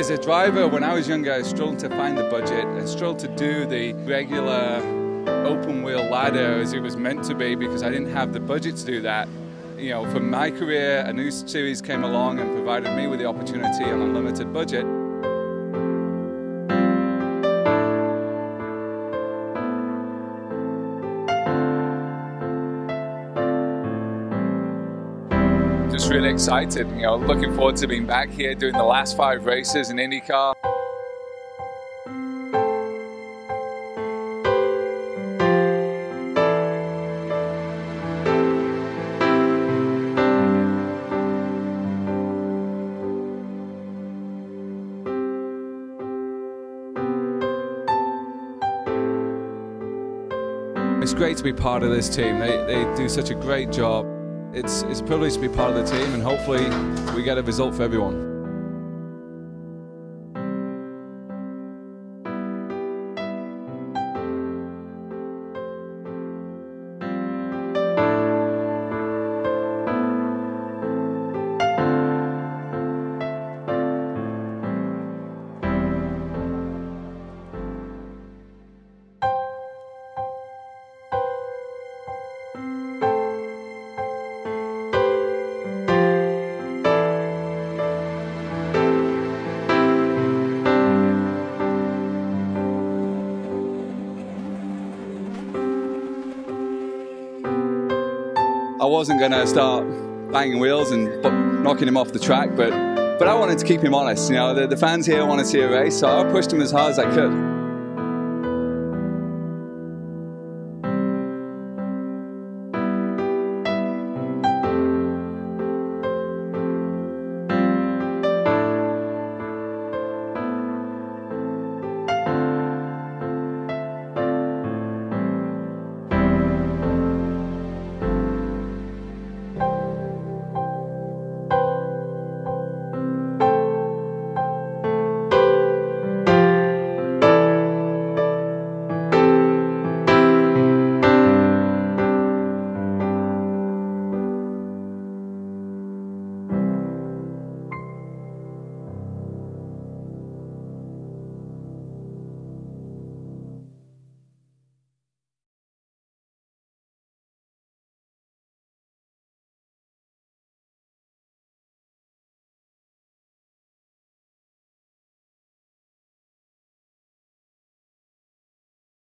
As a driver, when I was younger, I struggled to find the budget. I struggled to do the regular open wheel ladder as it was meant to be because I didn't have the budget to do that. You know, for my career, a new series came along and provided me with the opportunity on a limited budget. Just really excited, you know, looking forward to being back here doing the last 5 races in IndyCar. It's great to be part of this team. They do such a great job. It's a privilege to be part of the team, and hopefully we get a result for everyone. I wasn't going to start banging wheels and knocking him off the track, but I wanted to keep him honest. You know, the fans here want to see a race, so I pushed him as hard as I could.